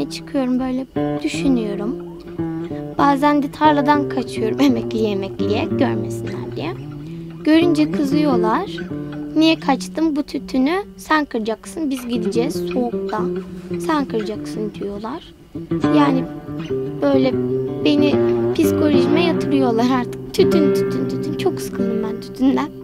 yani çıkıyorum böyle düşünüyorum. Bazen de tarladan kaçıyorum emekliye görmesinler diye. Görünce kızıyorlar. Niye kaçtın, bu tütünü sen kıracaksın, biz gideceğiz soğukta, sen kıracaksın diyorlar. Yani böyle beni psikolojime yatırıyorlar artık. Tütün. Çok sıkıldım ben tütünden.